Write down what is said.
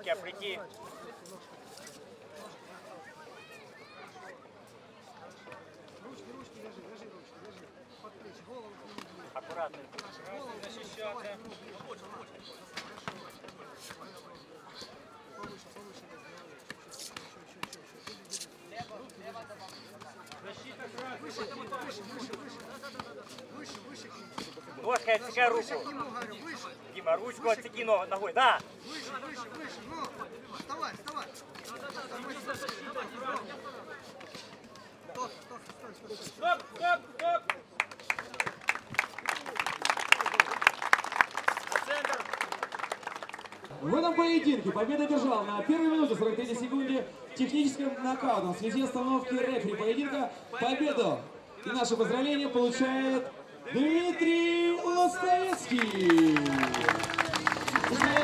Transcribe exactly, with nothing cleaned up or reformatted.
тебя прийти. Ручки, ручки, лежи, лежи, ручки, лежи. Под плечи, голову. Аккуратно. Голову защищаться. Повыше, повыше. Выше, выше, выше, выше. Выше, выше. Ножкой отсекай руку. Дима, ручку отсеки ногой. Да! Выше, выше, выше. Ну, вставай, вставай. Стоп, стоп, стой, стой, стой. Стоп, стоп, стоп! Центр! В этом поединке победу одержал на первой минуте сорок третьей секунде техническим нокаутом в связи остановки рефери поединка. Победу и наше поздравление получает Дмитрий Лостовецкий.